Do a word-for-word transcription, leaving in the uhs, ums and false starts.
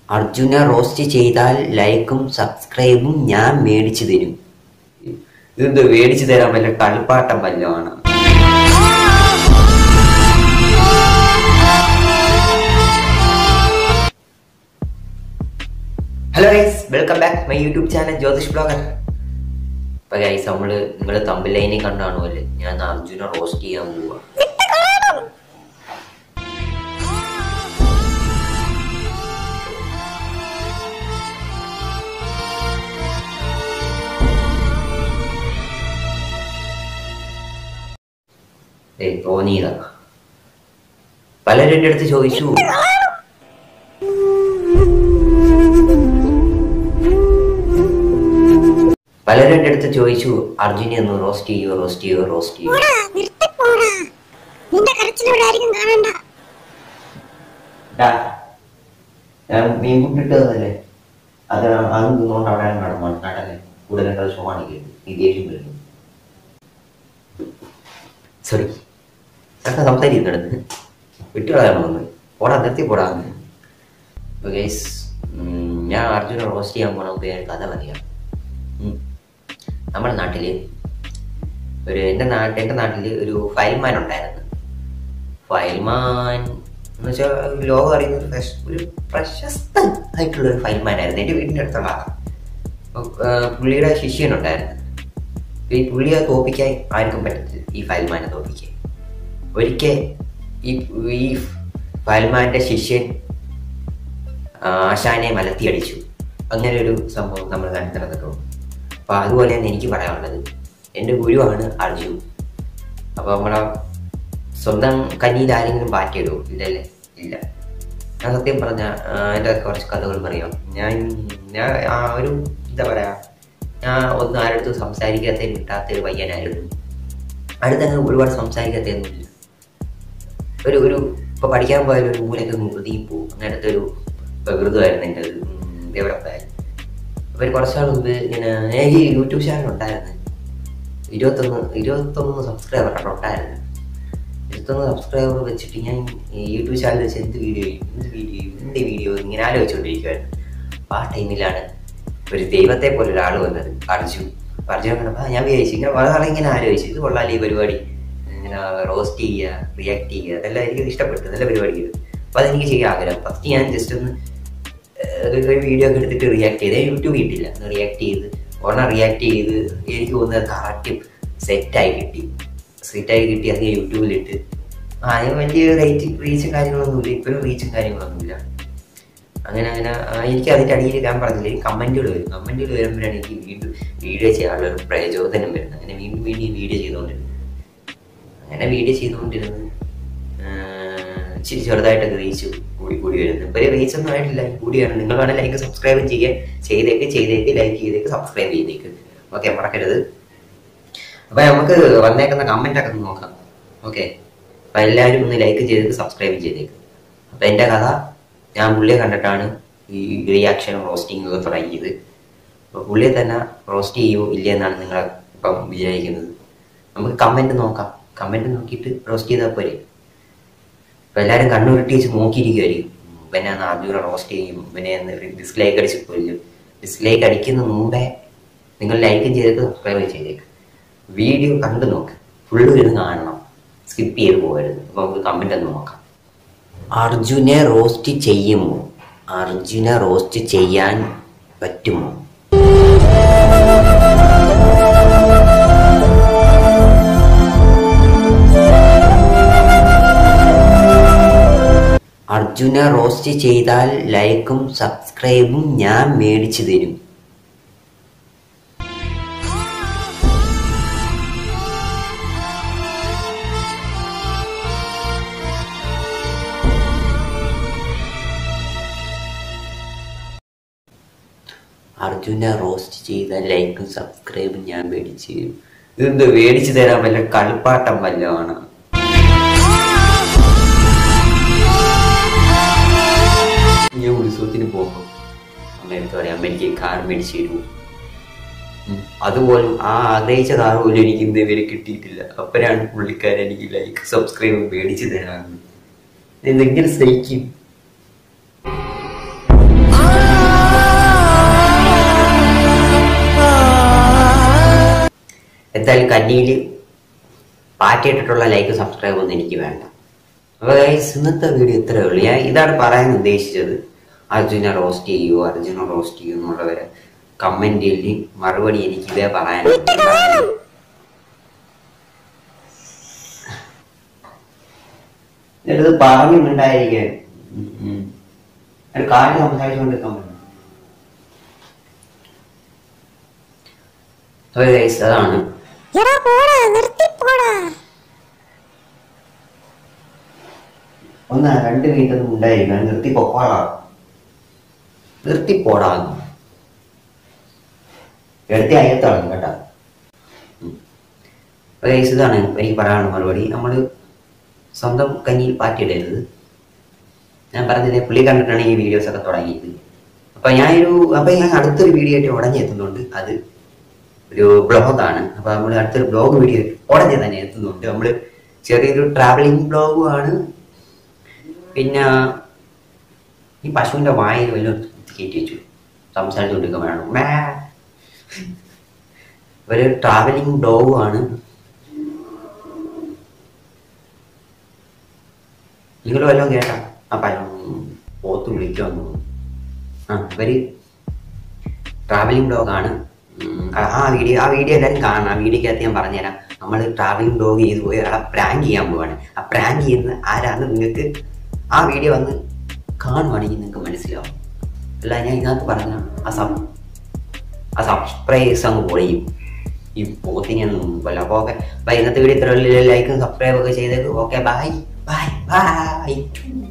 Arjuna roasted ചെയ്താൽ ലൈക്കും സബ്സ്ക്രൈബും ഞാൻ മേടിച്ചു തരും. ഇതെന്ത് മേടിച്ചു തരാൻ വല്ല കളിപ്പാട്ടം വല്ലതാണ്? Hello guys, welcome back my YouTube channel Jyothish blogger. അപ്പൊ ഗൈസ്, നമ്മള് നിങ്ങള് തമ്പിൽ ലൈനിൽ കണ്ടാണുമല്ലേ, ഞാൻ അർജുന റോസ്റ്റ് ചെയ്യാൻ പോവാ. തോന്നിയതാ. പലരും എൻ്റെ അടുത്ത് ചോദിച്ചു, പലരും എൻ്റെ അടുത്ത് ചോദിച്ചു അർജുനെ ഒന്ന് റോസ്റ്റ് ചെയ്യോ റോസ്റ്റ് ചെയ്യോ റോസ്റ്റ് ചെയ്യോ. ഞാൻ മീൻ കൂട്ടിട്ടതല്ലേ, അത് അത് നിന്നുകൊണ്ട് അവിടെ നടന്നു നടല്ലേ കൂടുതൽ ഷോ കാണിക്കരുത്, ഈ ദേഷ്യം വരുന്നു. സോറി ചേട്ടാ, സംസാരിക്കുന്നിടത്ത് വിട്ടുകളയാണെന്ന് പോടാ, നിർത്തി പോടാന്ന്. ഗൈസ്, ഞാൻ അർജുന റോസ്റ്റ് ചെയ്യാൻ പോണ ഒരു കഥ പറയാം. നമ്മുടെ നാട്ടില് ഒരു എൻ്റെ നാട്ടിൽ എൻ്റെ നാട്ടിൽ ഒരു ഫയൽമാൻ ഉണ്ടായിരുന്നു. ഫയൽമാൻ എന്ന് വെച്ചാൽ ലോകം അറിയുന്ന ഒരു ഒരു പ്രശസ്തമായിട്ടുള്ള ഒരു ഫയൽമാൻ ആയിരുന്നു. എൻ്റെ വീടിൻ്റെ അടുത്തുള്ള ആളാണ്. പുള്ളിയുടെ ശിഷ്യനുണ്ടായിരുന്നു. ഈ പുള്ളിയെ തോപ്പിക്കാൻ ആർക്കും പറ്റത്തില്ല, ഈ ഫയൽമാനെ തോപ്പിക്കാൻ. ഒരിക്കൽ ഈ ഈ ഫയൽമാൻ്റെ ശിഷ്യൻ ആശാനെ മലത്തി അടിച്ചു. അങ്ങനെ ഒരു സംഭവം നമ്മൾ കണ്ടിട്ടുണ്ടോ? അപ്പോൾ അതുപോലെ തന്നെ എനിക്ക് പറയാനുള്ളത്, എൻ്റെ ഗുരുവാണ് അർജു. അപ്പോൾ നമ്മളെ സ്വന്തം കഞ്ഞിയിൽ ആരെങ്കിലും പാറ്റിയിടുമോ? ഇല്ലല്ലേ, ഇല്ല. ഞാൻ സത്യം പറഞ്ഞാൽ എൻ്റെ കുറച്ച് കഥകൾ പറയാം. ഞാൻ ഞാൻ ആ ഒരു എന്താ പറയുക, ഞാൻ ഒന്നും ആരടുത്ത് സംസാരിക്കാത്ത കിട്ടാത്തൊരു പയ്യനായിരുന്നു. അടുത്തങ്ങനെ ഒരുപാട് സംസാരിക്കാത്തൊന്നുമില്ല. ഒരു ഒരു ഇപ്പോൾ പഠിക്കാൻ പോയാലും ഒരു മൂലൊക്കെ ഒതുങ്ങി പോകും. അങ്ങനത്തെ ഒരു പ്രകൃതമായിരുന്നു എൻ്റെ ഒരു ഡെവലപ്പായിരുന്നു. അപ്പോൾ കുറച്ച് നാൾ മുമ്പ് ഇങ്ങനെ എനിക്ക് യൂട്യൂബ് ചാനൽ ഉണ്ടായിരുന്നു. ഇരുപത്തൊന്ന് ഇരുപത്തൊന്ന് സബ്സ്ക്രൈബർ ഉണ്ടായിരുന്നു. ഇരുപത്തൊന്ന് സബ്സ്ക്രൈബർ വെച്ചിട്ട് ഞാൻ യൂട്യൂബ് ചാനൽ വെച്ച് എന്ത് വീഡിയോ എന്ത് വീഡിയോ എന്ത് വീഡിയോ ഇങ്ങനെ ആലോചിച്ചുകൊണ്ടിരിക്കുമായിരുന്നു. അപ്പോൾ ആ ടൈമിലാണ് ഒരു ദൈവത്തെ പോലെ ഒരാൾ വന്നത്, അർജു. അർജുനെ കണ്ടപ്പോൾ ഞാൻ വിചാരിച്ചു, ഇങ്ങനെ വളരെ ഇങ്ങനെ ആലോചിച്ചു, ഇത് കൊള്ളാലോ ഈ പരിപാടി, ഇങ്ങനെ റോസ്റ്റ് ചെയ്യുക, റിയാക്ട് ചെയ്യുക, അതെല്ലാം എനിക്ക് ഇഷ്ടപ്പെട്ടു, നല്ല പരിപാടി ചെയ്തു. അപ്പോൾ അതെനിക്ക് ചെയ്യാൻ ആഗ്രഹം. ഫസ്റ്റ് ഞാൻ ജസ്റ്റ് ഒന്ന് ഒരു വീഡിയോ ഒക്കെ എടുത്തിട്ട് റിയാക്ട് ചെയ്ത്, യൂട്യൂബ് കിട്ടില്ല, ഒന്ന് റിയാക്ട് ചെയ്ത് ഒരെണ്ണം റിയാക്ട് ചെയ്ത് എനിക്ക് തോന്നുന്നത് കറക്റ്റ് സെറ്റായി കിട്ടി സെറ്റായി കിട്ടി അത് യൂട്യൂബിലിട്ട്. ആ അതിന് വലിയ റേറ്റ് റീച്ചും കാര്യങ്ങളൊന്നുമില്ല, ഇപ്പോഴും റീച്ചും കാര്യങ്ങളൊന്നുമില്ല. അങ്ങനെ അങ്ങനെ എനിക്ക് അതിൻ്റെ അടിയിൽ ഞാൻ പറഞ്ഞില്ല, ഈ കമൻറ്റുകൾ വരും. കമൻറ്റുകൾ വരുമ്പോഴാണ് എനിക്ക് വീണ്ടും വീഡിയോ ചെയ്യാനുള്ള ഒരു പ്രചോദനം വരുന്നത്. അങ്ങനെ വീണ്ടും വീണ്ടും വീഡിയോ ചെയ്തുകൊണ്ടിരുന്നു. അങ്ങനെ വീഡിയോ ചെയ്തുകൊണ്ടിരുന്ന് ഇച്ചിരി ചെറുതായിട്ടൊക്കെ റീച്ച് കൂടി കൂടി വരുന്നു. ഇപ്പോൾ റീച്ച് ഒന്നും ആയിട്ടില്ല, കൂടിയാണ്. നിങ്ങൾ വേണം ലൈക്ക് സബ്സ്ക്രൈബ് ചെയ്യുക, ചെയ്തേക്ക് ചെയ്തേക്ക് ലൈക്ക് ചെയ്തേക്ക് സബ്സ്ക്രൈബ് ചെയ്തേക്ക്. ഓക്കെ, മറക്കരുത്. അപ്പോൾ നമുക്ക് വന്നേക്കുന്ന കമൻറ്റൊക്കെ ഒന്ന് നോക്കാം. ഓക്കെ, അപ്പോൾ എല്ലാവരും ഒന്ന് ലൈക്ക് ചെയ്തേക്ക് സബ്സ്ക്രൈബ് ചെയ്തേക്ക്. അപ്പോൾ എൻ്റെ കഥ, ഞാൻ പുള്ളിയെ കണ്ടിട്ടാണ് ഈ റിയാക്ഷൻ റോസ്റ്റിംഗ് ഒക്കെ തുടങ്ങിയത്. അപ്പോൾ പുള്ളിയെ തന്നെ റോസ്റ്റ് ചെയ്യുമോ ഇല്ല എന്നാണ് നിങ്ങൾ ഇപ്പം വിചാരിക്കുന്നത്. നമുക്ക് കമൻറ്റ് നോക്കാം. കമൻറ്റ് നോക്കിയിട്ട് റോസ്റ്റ് ചെയ്താൽ പോരെ. അപ്പോൾ എല്ലാവരും കണ്ണുരുട്ടി വെച്ച് നോക്കിയിരിക്കുമായിരിക്കും, പിന്നെ അർജുന റോസ്റ്റ് ചെയ്യും, പിന്നെ ഡിസ്ലൈക്ക് അടിച്ച് കൊല്ലും. ഡിസ്ലൈക്ക് അടിക്കുന്ന മുമ്പേ നിങ്ങൾ ലൈക്കും ചെയ്തേക്ക് സബ്സ്ക്രൈബ് ചെയ്തേക്ക്. വീഡിയോ കണ്ടു നോക്ക്, ഫുള്ള് ഇരുന്ന് കാണണം, സ്കിപ്പ് ചെയ്ത് പോകരുത്. അപ്പോൾ നമുക്ക് കമൻറ്റ് ഒന്ന് നോക്കാം. അർജുനെ റോസ്റ്റ് ചെയ്യുമോ? അർജുന റോസ്റ്റ് ചെയ്യാൻ പറ്റുമോ? അർജുന റോസ്റ്റ് ചെയ്താൽ ലൈക്കും സബ്സ്ക്രൈബും ഞാൻ മേടിച്ചു തരും. അർജുന റോസ്റ്റ് ചെയ്താൽ ലൈക്കും സബ്സ്ക്രൈബും ഞാൻ മേടിച്ചു തരും. ഇതെന്ത് മേടിച്ചു തരാൻ വല്ല കളിപ്പാട്ടം വല്ലതാണ്? ഞാൻ ഉത്സവത്തിന് പോകുമ്പോൾ അമ്മ എടുത്ത് പറയാം, അമ്മ എനിക്ക് കാർ മേടിച്ചു തരുമോ? അതുപോലും ആ ആഗ്രഹിച്ച കാർ പോലും എനിക്ക് ഇന്ന് വരെ കിട്ടിയിട്ടില്ല. അപ്പോഴാണ് പുള്ളിക്കാരൻ എനിക്ക് ലൈക്ക് സബ്സ്ക്രൈബ് മേടിച്ചു തരാമെന്ന്. എന്തെങ്കിലും സഹിക്കും. എന്തായാലും കന്നിയിൽ പാറ്റിയിട്ടിട്ടുള്ള ലൈക്ക് സബ്സ്ക്രൈബ് ഒന്നും എനിക്ക് വേണ്ട. അപ്പോൾ ഗൈസ് ഇന്നത്തെ വീഡിയോ ഇത്രയേ ഉള്ളൂ. ഞാൻ ഇതാണ് പറയാൻ ഉദ്ദേശിച്ചത്. അർജുനെ റോസ്റ്റ് ചെയ്യൂ, അർജുനെ റോസ്റ്റ് ചെയ്യൂ എന്നുള്ളവരെ കമൻറ്റിൽ മറുപടി എനിക്ക് ഇതേ പറയാനുണ്ട്. ഇത് പറഞ്ഞുണ്ടായിരിക്കാൻ ഒരു കാര്യം സംസാരിച്ചുകൊണ്ടിരിക്കാൻ പറ്റും. അതാണ് ഒന്ന് രണ്ട് മിനിറ്റ് ഉണ്ടായിരിക്കണം. നിർത്തി പൊക്കോളാ, നിർത്തി പോടാന്ന് എടുത്തി അയത്താണ് കേട്ടാ. ഇതാണ് എനിക്ക് പറയാനുള്ള മറുപടി. നമ്മൾ സ്വന്തം കഞ്ഞിയിൽ പാറ്റിയിടരുത്. ഞാൻ പറഞ്ഞില്ലേ, പുള്ളി കണ്ടിട്ടാണ് ഈ വീഡിയോസ് ഒക്കെ തുടങ്ങിയത്. അപ്പൊ ഞാനൊരു അപ്പൊ ഞാൻ അടുത്തൊരു വീഡിയോ ആയിട്ട് ഉടനെ എത്തുന്നുണ്ട്. അത് ഒരു ബ്ലോഗാണ്. അപ്പൊ നമ്മൾ അടുത്തൊരു ബ്ലോഗ് വീഡിയോ ഉടനെ തന്നെ എത്തുന്നുണ്ട്. നമ്മൾ ചെറിയൊരു ട്രാവലിംഗ് ബ്ലോഗും ആണ്. പിന്നെ ഈ പശുവിന്റെ വായിൽ വല്ലതും കയറ്റി വെച്ചു സംസാരിച്ചുകൊണ്ടിരിക്കാൻ വേണം. മേ ഒരു ട്രാവലിംഗ് ബ്ലോഗും ആണ്. നിങ്ങൾ വല്ലതും കേട്ടാ ആ പഴം പോത്ത് വിളിക്കുമെന്ന് തോന്നുന്നു. ആ ഇവര് ട്രാവലിംഗ് ബ്ലോഗാണ്. ആ വീഡിയോ ആ വീഡിയോ എല്ലാവരും കാണണം. ആ വീഡിയോക്കകത്ത് ഞാൻ പറഞ്ഞുതരാം. നമ്മൾ ട്രാവലിംഗ് ബ്ലോഗ് ചെയ്ത് പോയി ഒരാളെ പ്രാങ്ക് ചെയ്യാൻ പോവാണ്. ആ പ്രാങ്ക് ചെയ്യുന്ന ആരാന്ന് നിങ്ങൾക്ക് ആ വീഡിയോ വന്ന് കാണുവാണെങ്കിൽ നിങ്ങൾക്ക് മനസ്സിലാവും. അല്ല ഞാൻ ഇതിനകത്ത് പറഞ്ഞ ആ സബ് ആ സബ്സ്ക്രൈബേഴ്സ് അങ്ങ് പൊളിയും. ഈ പോത്തിനൊന്നും പോലെ. അപ്പോൾ ഓക്കെ ബൈ. ഇന്നത്തെ വീഡിയോ ഇത്ര ലൈക്കും സബ്സ്ക്രൈബ് ഒക്കെ ചെയ്തേക്ക്. Okay bye bye by.